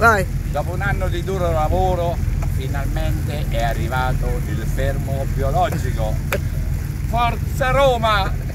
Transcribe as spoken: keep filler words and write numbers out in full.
Vai. Dopo un anno di duro lavoro, finalmente è arrivato il fermo biologico. Forza Roma!